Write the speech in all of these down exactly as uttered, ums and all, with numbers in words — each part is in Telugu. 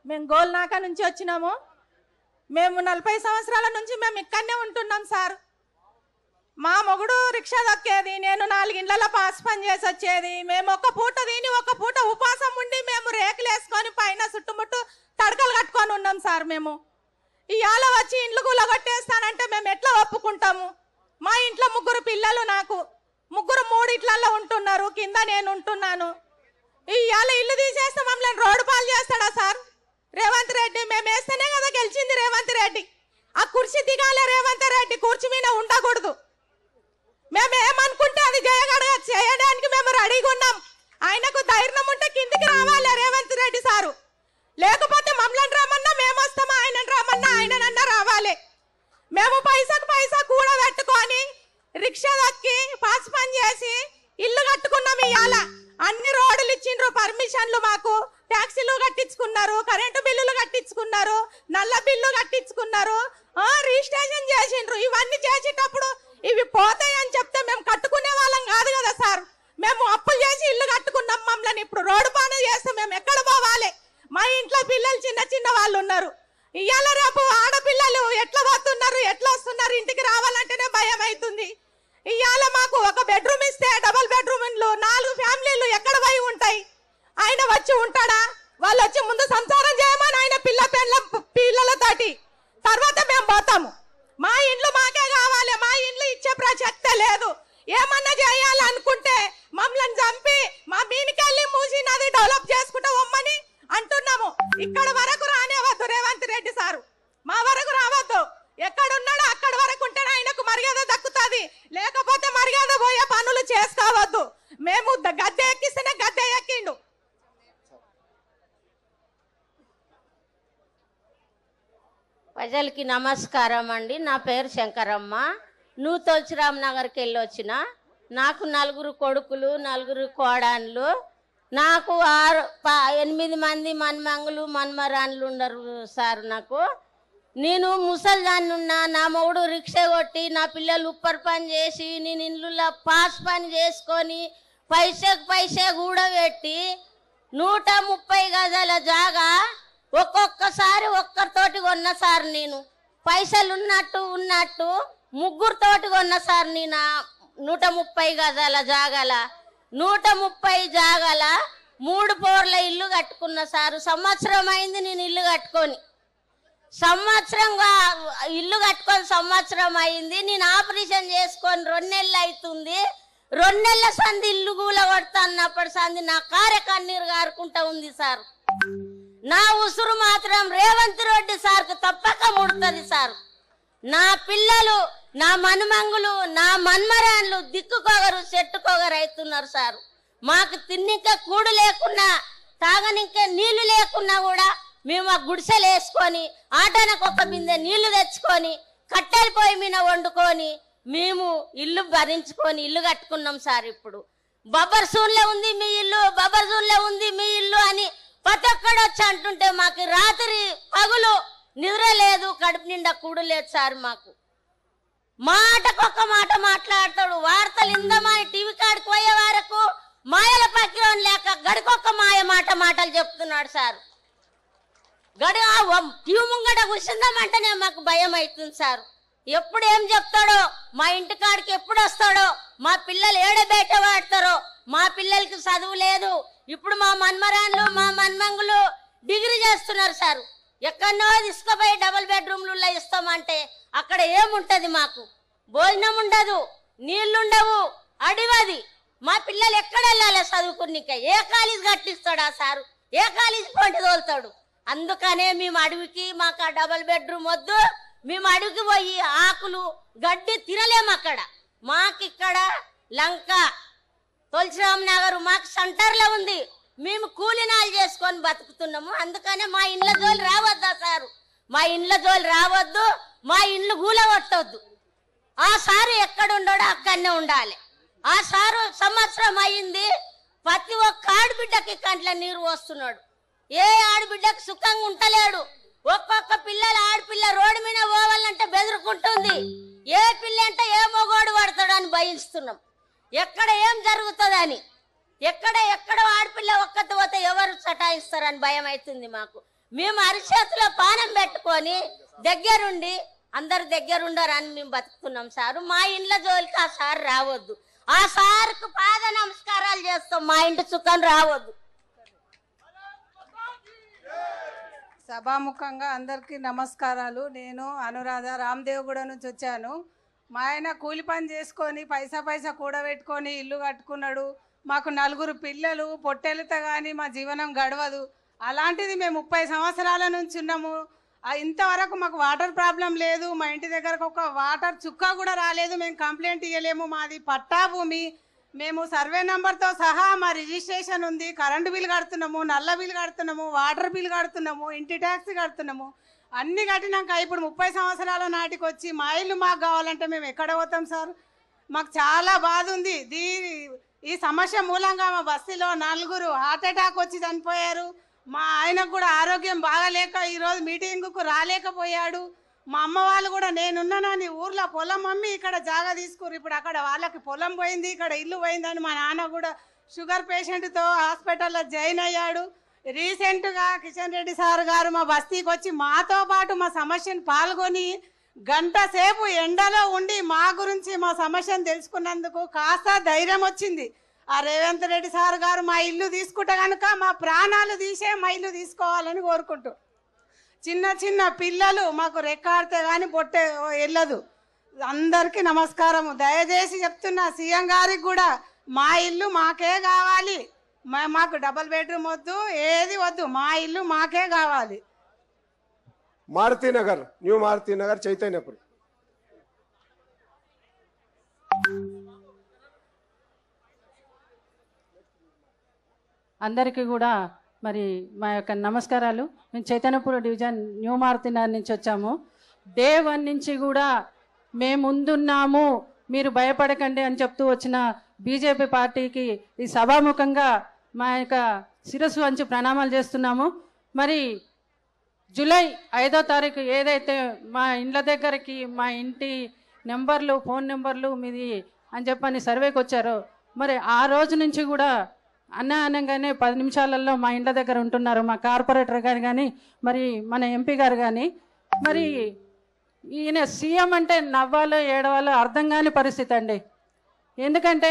మేము గోల్నాక నుంచి వచ్చినాము. మేము నలభై సంవత్సరాల నుంచి మేము ఇక్కడనే ఉంటున్నాం సార్. మా మొగుడు రిక్షా దక్కేది, నేను నాలుగిండ్లలో పాస్ పని చేసి వచ్చేది. మేము ఒక పూట తిని ఒక పూట ఉపాసం ఉండి మేము రేకులు వేసుకొని పైన చుట్టుముట్టు తడకలు కట్టుకొని ఉన్నాం సార్. మేము ఇవాళ వచ్చి ఇండ్లు కూలగొట్టేస్తానంటే మేము ఎట్లా ఒప్పుకుంటాము? మా ఇంట్లో ముగ్గురు పిల్లలు, నాకు ముగ్గురు మూడు ఇట్లలో ఉంటున్నారు, కింద నేను ఉంటున్నాను. ఇవాళ ఇల్లు తీసేస్తే మమ్మల్ని రోడ్డు పాలు చేస్తాడా సార్ రేవంత్ రెడ్డి? మేము వేస్తేనే కదా గెలిచింది రేవంత్ రెడ్డి. ఆ కుర్చీ దిగాలే రేవంత్ రెడ్డి, కుర్చీ మీద ఉండకూడదు. మేము ఏమనుకుంటే అది చేయగడ చేయడానికి మేము రెడీగా ఉన్నాం. ఆయనకు ధైర్యం ఉంటే కిందికి రావాలి రేవంత్ రెడ్డి సారు, లేకపోతే మమ్మల్ని రమ్మన్నా మేము వస్తాము, ఆయనను రమ్మన్నా ఆయననన్నా రావాలి. మేము పైసాకు పైసా కూడా పెట్టుకొని రిక్షా దక్కి పాస్ పని చేసి ఇల్లు కట్టుకున్నాం. ఇవాళ అన్ని రోడ్లు ఇచ్చిండ్రు, పర్మిషన్లు మాకు, ట్యాక్సీలు కట్టించుకున్నారు, కరెంటు బిల్లులు కట్టించుకున్నారు, నల్ల బిల్లు కట్టించుకున్నారు, రిజిస్ట్రేషన్ చేసిండ్రు. ఇవన్నీ చేసేటప్పుడు ఇవి పోతాయని చెప్తే మేము కట్టుకునే వాళ్ళం కాదు కదా సార్. మేము అప్పులు చేసి ఇల్లు కట్టుకున్నాం. మమ్మల్ని ఇప్పుడు రోడ్డు పాన చేస్తే మేము ఎక్కడ పోవాలి? మా ఇంట్లో పిల్లలు చిన్న చిన్న వాళ్ళు ఉన్నారు. ఇవాళ రేపు ఆడపిల్లలు ఎట్లా పోతున్నారు, ఎట్లా వస్తున్నారు, ఇంటికి రావాలంటేనే భయం అవుతుంది. ఇవాళ మాకు ఒక బెడ్రూమ్ ఇస్తే డబల్ బెడ్రూమ్ ఇండ్లు నాలుగు ఫ్యామిలీలు ఎక్కడ పోయి ఉంటాయి? ఆయన వచ్చి ఉంటాడా? వాళ్ళు వచ్చి ముందు సంసారం చేయమని ఆయన పిల్ల పిల్ల పిల్లలతోటి తర్వాత మేము పోతాము. మా ఇండ్లు మాకే కావాలి, మా ఇండ్లు ఇచ్చే ప్రసక్తే లేదు. ఏమన్నా చేయాలనుకుంటే మమ్మల్ని చంపి మా మీనికెళ్ళి మూసి నది డెవలప్ చేసుకుంటా వమ్మని అంటున్నాము. ఇక్కడ వరకు రానివ్వద్దు రేవంత్ రెడ్డి సారు, మా వరకు రావద్దు. ఎక్కడున్నాడో అక్కడ వరకు ఉంటే ఆయనకు మర్యాద దక్కుతుంది, లేకపోతే మర్యాద పోయే పనులు చేసుకోవద్దు. మేము గద్దె ఎక్కిస్తేనే గద్దె ఎక్కిండు. ప్రజలకి నమస్కారం అండి. నా పేరు శంకరమ్మ. నువ్వు తులసిరామ్ నగర్కి వెళ్ళి వచ్చిన. నాకు నలుగురు కొడుకులు, నలుగురు కోడాన్లు, నాకు ఆరు ఎనిమిది మంది మన్మంగులు మన్మరాన్లు ఉండరు సార్. నాకు నేను ముసలిదాన్ని ఉన్నా, నా మొగుడు రిక్షా కొట్టి నా పిల్లలు ఉప్పర్ పని చేసి నేను ఇల్లులో పాస్ పని చేసుకొని పైసకు పైసా కూడబెట్టి నూట ముప్పై గజాల జాగా ఒక్కొక్కసారి ఒక్కరితోటి కొన్న సార్. నేను పైసలు ఉన్నట్టు ఉన్నట్టు ముగ్గురితోటి కొన్న సార్. నేను నూట ముప్పై గజాల జాగల నూట ముప్పై జాగల మూడు పోర్ల ఇల్లు కట్టుకున్న సారు. సంవత్సరం అయింది నేను ఇల్లు కట్టుకొని, సంవత్సరంగా ఇల్లు కట్టుకొని సంవత్సరం అయింది. నేను ఆపరేషన్ చేసుకొని రెండు నెలలు అవుతుంది. రెండు నెలల సంది ఇల్లు కూల కొడతా అన్నప్పటి సంది నా కారె కన్నీరు గారుకుంటా ఉంది సార్. నా ఉసురు మాత్రం రేవంత్ రెడ్డి సార్కు తప్పక ముడుతుంది సార్. నా పిల్లలు, నా మనుమంగులు, నా మన్మరాన్లు దిక్కుకొగరు చెట్టుకొగరు అవుతున్నారు సార్. మాకు తిన్నిక కూడు లేకున్నా, తాగనిక నీళ్లు లేకున్నా కూడా మేము ఆ గుడిసెలు వేసుకొని ఆటానికి ఒక బిందె నీళ్లు తెచ్చుకొని కట్టెల పొయ్యి మీద వండుకొని మేము ఇల్లు భరించుకొని ఇల్లు కట్టుకున్నాం సార్. ఇప్పుడు బబ్బర్ సూన్లే ఉంది మీ ఇల్లు, బబ్బర్ సూన్లే ఉంది మీ ఇల్లు అని ప్రతి ఒక్కడు వచ్చి అంటుంటే మాకు రాత్రి పగులు నిద్ర లేదు, కడుపు నిండా కూడు లేదు సార్. మాకు మాటకొక్క మాట మాట్లాడతాడు. వార్తలు ఇందమాని టీవీ కాడికి పోయే వరకు మాయల పక్కిరం లేక గడికొక్క మాయ మాట మాటలు చెప్తున్నాడు సార్. గడి టీవీ ముంగట కూర్చుందామంటేనే మాకు భయం అవుతుంది సార్. ఎప్పుడు ఏం చెప్తాడో, మా ఇంటి కాడికి ఎప్పుడు వస్తాడో, మా పిల్లలు ఏడబేట వాడతారో, మా పిల్లలకి చదువు లేదు. ఇప్పుడు మా మన్మరాన్లు మా మన్మంగులు డిగ్రీ చేస్తున్నారు సార్. ఎక్కడనో తీసుకుపోయి డబుల్ బెడ్రూమ్లు ఇస్తామంటే అక్కడ ఏముంటది? మాకు భోజనం ఉండదు, నీళ్లుండవు, అడివది. మా పిల్లలు ఎక్కడ వెళ్ళాలి చదువుకునిక? ఏ కాలేజ్ కట్టిస్తాడు ఆ సారు? ఏ కాలేజ్ పంటి తోలుతాడు? అందుకనే మేము అడవికి, మాకు ఆ డబుల్ బెడ్రూమ్ వద్దు, మేము అడవికి పోయి ఆకులు గడ్డి తినలేము. అక్కడ మాకు ఇక్కడ లంక తులసిరామ్ నగర్ మాకు సెంటర్లో ఉంది. మేము కూలినాలు చేసుకొని బతుకుతున్నాము. అందుకనే మా ఇండ్ల జోలు రావద్దా సారు? మా ఇండ్ల జోలు రావద్దు, మా ఇండ్లు గూల కొట్టొద్దు. ఆ సారు ఎక్కడ ఉండడో అక్కడనే ఉండాలి. ఆ సారు సంవత్సరం అయింది, ప్రతి ఒక్క ఆడబిడ్డకి కంట్ల నీరు వస్తున్నాడు. ఏ ఆడబిడ్డకి సుఖంగా ఉంటలేడు. ఒక్కొక్క పిల్లలు ఆడపిల్ల రోడ్డు మీద పోవాలంటే బెదురుకుంటుంది. ఏ పిల్ల అంటే ఏ మొగోడు పడతాడు అని భయిస్తున్నాం. ఎక్కడ ఏం జరుగుతుందని, ఎక్కడ ఎక్కడ ఆడపిల్ల ఒక్కటి పోతే ఎవరు చటాయిస్తారని భయం అవుతుంది మాకు. మేము అరిచేతిలో పానం పెట్టుకొని దగ్గరుండి అందరు దగ్గరుండరని మేము బతుకుతున్నాం సారు. మా ఇంట్లో జోలికి ఆ సార్ రావద్దు. ఆ సార్కు పాద నమస్కారాలు చేస్తాం. మా ఇంటి చుక్కని రావద్దు. సభాముఖంగా అందరికీ నమస్కారాలు. నేను అనురాధ రామదేవగూడ నుంచి వచ్చాను. మా ఆయన కూలి పని చేసుకొని పైసా పైసా కూడబెట్టుకొని ఇల్లు కట్టుకున్నాడు. మాకు నలుగురు పిల్లలు, పొట్టెలతో కానీ మా జీవనం గడవదు. అలాంటిది మేము ముప్పై సంవత్సరాల నుంచి ఉన్నాము. ఇంతవరకు మాకు వాటర్ ప్రాబ్లం లేదు. మా ఇంటి దగ్గరకు ఒక వాటర్ చుక్క కూడా రాలేదు. మేము కంప్లైంట్ ఇవ్వలేము. మాది పట్టా భూమి. మేము సర్వే నెంబర్తో సహా మా రిజిస్ట్రేషన్ ఉంది. కరెంటు బిల్ కడుతున్నాము, నల్ల బిల్ కడుతున్నాము, వాటర్ బిల్ కడుతున్నాము, ఇంటి ట్యాక్స్ కడుతున్నాము. అన్నీ కట్టినాక ఇప్పుడు ముప్పై సంవత్సరాల నాటికి వచ్చి మా ఇల్లు మాకు కావాలంటే మేము ఎక్కడ పోతాం సార్? మాకు చాలా బాధ ఉంది. దీ ఈ సమస్య మూలంగా మా బస్తీలో నలుగురు హార్ట్ అటాక్ వచ్చి చనిపోయారు. మా ఆయనకు కూడా ఆరోగ్యం బాగాలేక ఈరోజు మీటింగ్కు రాలేకపోయాడు. మా అమ్మ వాళ్ళు కూడా నేనున్నానని ఊర్లో పొలం అమ్మి ఇక్కడ జాగా తీసుకురు. ఇప్పుడు అక్కడ వాళ్ళకి పొలం పోయింది, ఇక్కడ ఇల్లు పోయిందని మా నాన్న కూడా షుగర్ పేషెంట్తో హాస్పిటల్లో జాయిన్ అయ్యాడు. రీసెంట్గా కిషన్ రెడ్డి సార్ గారు మా బస్తీకి వచ్చి మాతో పాటు మా సమస్యను పాల్గొని గంట సేపు ఎండలో ఉండి మా గురించి మా సమస్యను తెలుసుకున్నందుకు కాస్త ధైర్యం వచ్చింది. ఆ రేవంత్ రెడ్డి సార్ గారు మా ఇల్లు తీసుకుంటే కనుక మా ప్రాణాలు తీసే మా ఇల్లు తీసుకోవాలని కోరుకుంటూ, చిన్న చిన్న పిల్లలు మాకు రెక్కాడితే కానీ పొట్టే వెళ్ళదు. అందరికీ నమస్కారము. దయచేసి చెప్తున్నా సీఎం గారికి కూడా మా ఇల్లు మాకే కావాలి. మా మాకు డబల్ బెడ్రూమ్ వద్దు, ఏది వద్దు, మా ఇల్లు మాకే కావాలి. మారుతి నగర్, న్యూ మారుతి నగర్, చైతన్యపురం. అందరికీ కూడా మరి మా యొక్క నమస్కారాలు. మేము చైతన్యపురం డివిజన్ న్యూ మారుతి నగర్ నుంచి వచ్చాము. డే వన్ నుంచి కూడా మేము ముందున్నాము, మీరు భయపడకండి అని చెప్తూ వచ్చిన బీజేపీ పార్టీకి ఈ సభాముఖంగా మా యొక్క శిరస్సు వంచి ప్రణామాలు చేస్తున్నాము. మరి జూలై ఐదో తారీఖు ఏదైతే మా ఇండ్ల దగ్గరికి మా ఇంటి నెంబర్లు, ఫోన్ నెంబర్లు మీది అని చెప్పని సర్వేకి వచ్చారో, మరి ఆ రోజు నుంచి కూడా అన్న అనగానే పది నిమిషాలలో మా ఇండ్ల దగ్గర ఉంటున్నారు మా కార్పొరేటర్ గారు కానీ, మరి మన ఎంపీ గారు కానీ. మరి ఈయన సీఎం అంటే నవ్వాలో ఏడవాలో అర్థం కాని పరిస్థితి అండి. ఎందుకంటే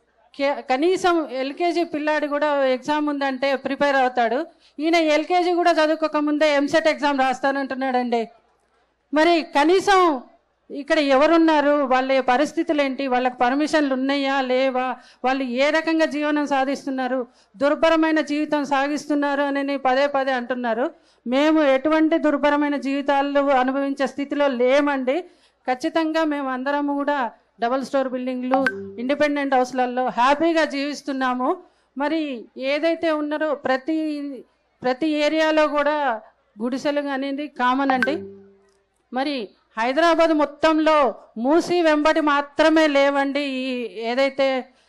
కనీసం ఎల్కేజీ పిల్లాడు కూడా ఎగ్జామ్ ఉందంటే ప్రిపేర్ అవుతాడు. ఈయన ఎల్కేజీ కూడా చదువుకోకముందే ఎంసెట్ ఎగ్జామ్ రాస్తానంటున్నాడండి. మరి కనీసం ఇక్కడ ఎవరున్నారు, వాళ్ళ పరిస్థితులు ఏంటి, వాళ్ళకి పర్మిషన్లు ఉన్నాయా లేవా, వాళ్ళు ఏ రకంగా జీవనం సాధిస్తున్నారు, దుర్భరమైన జీవితం సాగిస్తున్నారు అని పదే పదే అంటున్నారు. మేము ఎటువంటి దుర్భరమైన జీవితాలు అనుభవించే స్థితిలో లేమండి. ఖచ్చితంగా మేము అందరం కూడా డబల్ స్టోర్ బిల్డింగ్లు, ఇండిపెండెంట్ హౌస్లలో హ్యాపీగా జీవిస్తున్నాము. మరి ఏదైతే ఉన్నారో ప్రతి ప్రతి ఏరియాలో కూడా గుడిసెలు అనేది కామన్ అండి. మరి హైదరాబాద్ మొత్తంలో మూసి వెంబడి మాత్రమే లేవండి ఈ ఏదైతే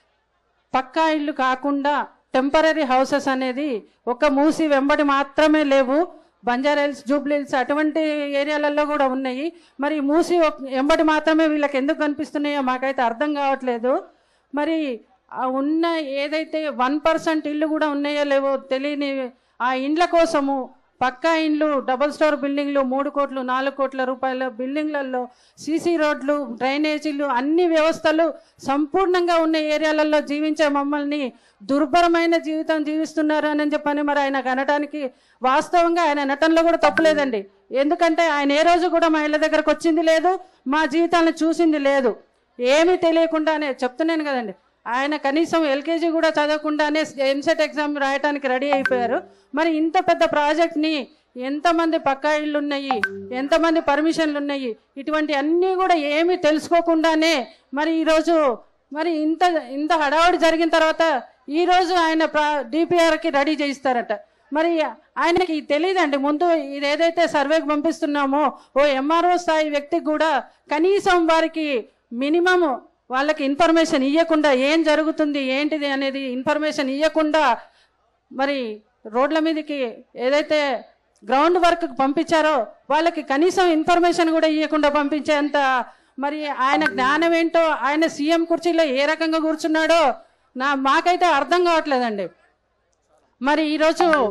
పక్కా ఇల్లు కాకుండా టెంపరీ హౌసెస్ అనేది ఒక మూసి వెంబడి మాత్రమే లేవు. బంజారా హిల్స్, జూబ్లీ హిల్స్ అటువంటి ఏరియాలలో కూడా ఉన్నాయి. మరి మూసి వెంబడి మాత్రమే వీళ్ళకి ఎందుకు కనిపిస్తున్నాయో మాకైతే అర్థం కావట్లేదు. మరి ఉన్న ఏదైతే వన్ పర్సెంట్ ఇల్లు కూడా ఉన్నాయో లేవో తెలియని ఆ ఇండ్ల కోసము పక్కా ఇండ్లు, డబుల్ స్టోర్ బిల్డింగ్లు, మూడు కోట్లు నాలుగు కోట్ల రూపాయల బిల్డింగ్లలో సీసీ రోడ్లు, డ్రైనేజీలు, అన్ని వ్యవస్థలు సంపూర్ణంగా ఉన్న ఏరియాలలో జీవించే మమ్మల్ని దుర్భరమైన జీవితం జీవిస్తున్నారు అని చెప్పని మరి ఆయన అనటానికి వాస్తవంగా ఆయన నటనలో కూడా తప్పులేదండి. ఎందుకంటే ఆయన ఏ రోజు కూడా మా ఇళ్ళ దగ్గరకు వచ్చింది లేదు, మా జీవితాలను చూసింది లేదు. ఏమీ తెలియకుండానే చెప్తున్నాను కదండి, ఆయన కనీసం ఎల్కేజీ కూడా చదవకుండానే ఎంసెట్ ఎగ్జామ్ రాయడానికి రెడీ అయిపోయారు. మరి ఇంత పెద్ద ప్రాజెక్ట్ని ఎంతమంది పక్కా ఇళ్ళు ఉన్నాయి, ఎంతమంది పర్మిషన్లు ఉన్నాయి, ఇటువంటి అన్నీ కూడా ఏమీ తెలుసుకోకుండానే మరి ఈరోజు మరి ఇంత ఇంత హడావుడి జరిగిన తర్వాత ఈరోజు ఆయన డిపిఆర్కి రెడీ చేయిస్తారట. మరి ఆయనకి తెలియదండి ముందు ఇది ఏదైతే సర్వేకి పంపిస్తున్నామో ఓ ఎంఆర్ఓ స్థాయి వ్యక్తికి కూడా కనీసం వారికి మినిమం వాళ్ళకి ఇన్ఫర్మేషన్ ఇవ్వకుండా ఏం జరుగుతుంది ఏంటిది అనేది ఇన్ఫర్మేషన్ ఇవ్వకుండా మరి రోడ్ల మీదకి ఏదైతే గ్రౌండ్ వర్క్ పంపించారో వాళ్ళకి కనీసం ఇన్ఫర్మేషన్ కూడా ఇవ్వకుండా పంపించేంత మరి ఆయన జ్ఞానం ఏంటో, ఆయన సీఎం కుర్చీలో ఏ రకంగా కూర్చున్నాడో నా మాకైతే అర్థం కావట్లేదండి. మరి ఈరోజు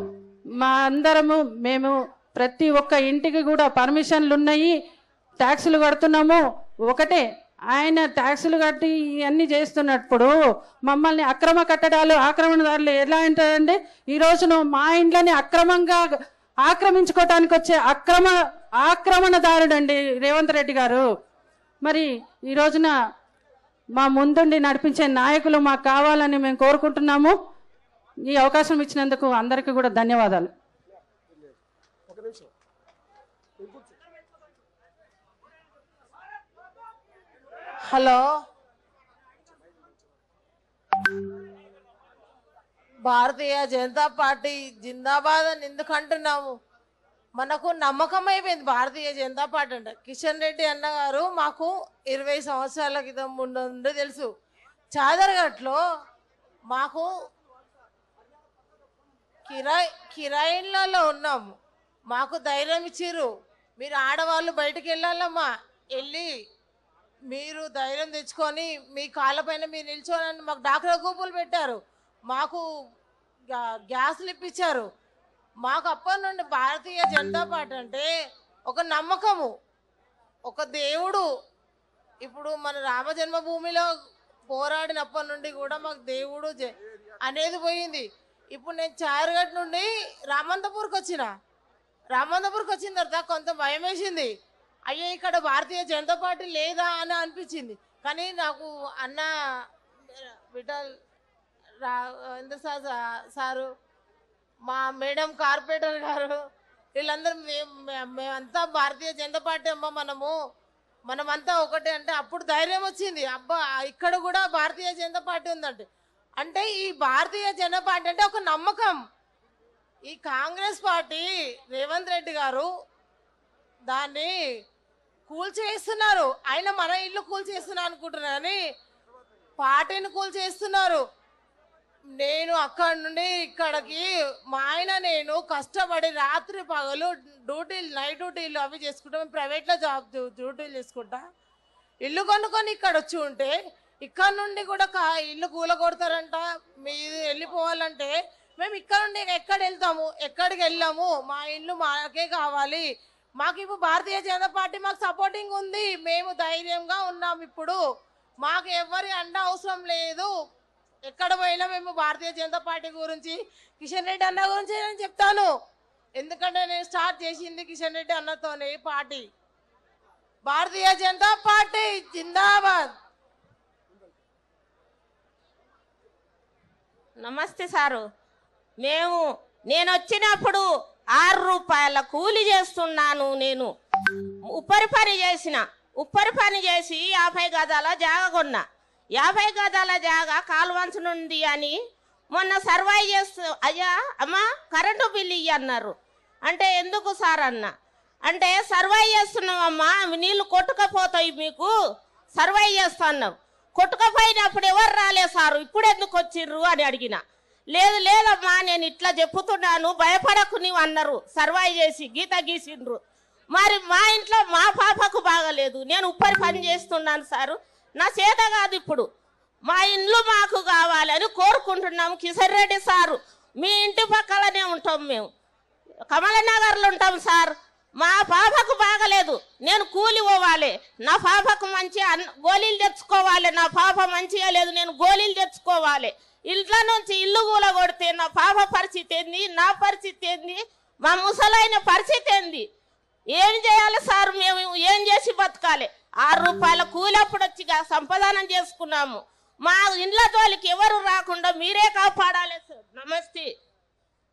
మా అందరము మేము ప్రతి ఒక్క ఇంటికి కూడా పర్మిషన్లు ఉన్నాయి, ట్యాక్సులు కడుతున్నాము. ఒకటే ఆయన ట్యాక్సులు కట్టి ఇవన్నీ చేస్తున్నప్పుడు మమ్మల్ని అక్రమ కట్టడాలు ఆక్రమణదారులు ఎలా అంటారండి? ఈ రోజును మా ఇంట్లోని అక్రమంగా ఆక్రమించుకోవటానికి వచ్చే అక్రమ ఆక్రమణదారుడండి రేవంత్ రెడ్డి గారు. మరి ఈ రోజున మా ముందుండి నడిపించే నాయకులు మాకు కావాలని మేము కోరుకుంటున్నాము. ఈ అవకాశం ఇచ్చినందుకు అందరికీ కూడా ధన్యవాదాలు. హలో, భారతీయ జనతా పార్టీ జిందాబాద్ అని ఎందుకు అంటున్నాము? మనకు నమ్మకం అయిపోయింది భారతీయ జనతా పార్టీ అంటే. కిషన్ రెడ్డి అన్న గారు మాకు ఇరవై సంవత్సరాల క్రితం ముందు తెలుసు. చాదర్ఘట్లో మాకు కిరాయి కిరాయిలలో ఉన్నాము. మాకు ధైర్యం ఇచ్చిర్రు, మీరు ఆడవాళ్ళు బయటకు వెళ్ళాలమ్మా, వెళ్ళి మీరు ధైర్యం తెచ్చుకొని మీ కాళ్ళపైన మీరు నిల్చోనని మాకు డాక్టర్ గ్రూపులు పెట్టారు, మాకు గ్యాసులు ఇప్పించారు. మాకు అప్పటి నుండి భారతీయ జనతా పార్టీ అంటే ఒక నమ్మకము, ఒక దేవుడు. ఇప్పుడు మన రామ జన్మభూమిలో పోరాడినప్పటి నుండి కూడా మాకు దేవుడు అనేది పోయింది. ఇప్పుడు నేను చార్ఘట్ నుండి రామంతపూర్కి వచ్చిన రామంతపూర్కి వచ్చిన తర్వాత కొంత భయం వేసింది. అయ్యో ఇక్కడ భారతీయ జనతా పార్టీ లేదా అని అనిపించింది. కానీ నాకు అన్న విఠల్ రాజేంద్ర సారు, మా మేడం కార్పొరేటర్ గారు, వీళ్ళందరూ మేమంతా భారతీయ జనతా పార్టీ అమ్మ, మనము మనమంతా ఒకటే అంటే అప్పుడు ధైర్యం వచ్చింది. అబ్బా ఇక్కడ కూడా భారతీయ జనతా పార్టీ ఉందంటే అంటే ఈ భారతీయ జనతా పార్టీ అంటే ఒక నమ్మకం. ఈ కాంగ్రెస్ పార్టీ రేవంత్ రెడ్డి గారు దాన్ని కూల్చేస్తున్నారు. ఆయన మన ఇల్లు కూల్చేస్తున్నారు అనుకుంటున్నారు కానీ పార్టీని కూల్చేస్తున్నారు. నేను అక్కడి నుండి ఇక్కడికి మా ఆయన నేను కష్టపడి రాత్రి పగలు డ్యూటీలు నైట్ డ్యూటీలు అవి చేసుకుంటా, మేము ప్రైవేట్లో జాబ్ డ్యూటీలు చేసుకుంటా, ఇల్లు కొనుక్కొని ఇక్కడ వచ్చి ఉంటే ఇక్కడ నుండి కూడా కా ఇల్లు కూలగొడతారంట. మీరు వెళ్ళిపోవాలంటే మేము ఇక్కడ నుండి ఎక్కడ వెళ్తాము? ఎక్కడికి వెళ్ళాము? మా ఇల్లు మాకే కావాలి. మాకు ఇప్పుడు భారతీయ జనతా పార్టీ మాకు సపోర్టింగ్ ఉంది, మేము ధైర్యంగా ఉన్నాం. ఇప్పుడు మాకు ఎవరి అండ అవసరం లేదు. ఎక్కడ పోయినా మేము భారతీయ జనతా పార్టీ గురించి, కిషన్ రెడ్డి అన్న గురించి నేను చెప్తాను. ఎందుకంటే నేను స్టార్ట్ చేసింది కిషన్ రెడ్డి అన్నతోనే పార్టీ. భారతీయ జనతా పార్టీ జిందాబాద్. నమస్తే సారు. మేము నేను వచ్చినప్పుడు ఆరు రూపాయల కూలి చేస్తున్నాను. నేను ఉప్పరి పని చేసిన ఉప్పరి పని చేసి యాభై గదాల జాగ కొన్నా. యాభై గదాల జాగ కాలువంచ నుండి అని మొన్న సర్వై చేస్తూ, అయ్యా అమ్మా కరెంటు బిల్లు ఇయ్యి అన్నారు. అంటే ఎందుకు సార్ అన్న అంటే సర్వై చేస్తున్నామమ్మా, నీళ్ళు కొట్టుకపోతాయి, మీకు సర్వై చేస్తున్నాం. కొట్టుకపోయినప్పుడు ఎవరు రాలే సారు, ఇప్పుడు ఎందుకు వచ్చిర్రు అని అడిగిన. లేదు లేదమ్మా నేను ఇట్లా చెప్పుతున్నాను, భయపడకు నీవు అన్నారు. సర్వై చేసి గీత గీసిండ్రు. మరి మా ఇంట్లో మా పాపకు బాగలేదు, నేను ఉప్పరి పని చేస్తున్నాను సారు, నా చేత కాదు, ఇప్పుడు మా ఇండ్లు మాకు కావాలని కోరుకుంటున్నాము. కిషన్ రెడ్డి సారు మీ ఇంటి పక్కలనే ఉంటాం, మేము కమలనగర్లో ఉంటాం సార్. మా పాపకు బాగలేదు, నేను కూలి పోవాలి, నా పాపకు మంచి గోళీలు తెచ్చుకోవాలి. నా పాప మంచిగా లేదు, నేను గోళీలు తెచ్చుకోవాలి. ఇంట్లో నుంచి ఇల్లు కూల కొడితే నా పాప పరిస్థితి ఏంది, నా పరిస్థితి ఏంది, మా ముసలైన పరిస్థితి ఏంది? ఏం చేయాలి సార్? మేము ఏం చేసి బతకాలి? ఆరు రూపాయల కూలి అప్పుడు వచ్చి సంపాదన చేసుకున్నాము. మా ఇండ్ల తోలికి ఎవరు రాకుండా మీరే కాపాడాలి సార్. నమస్తే.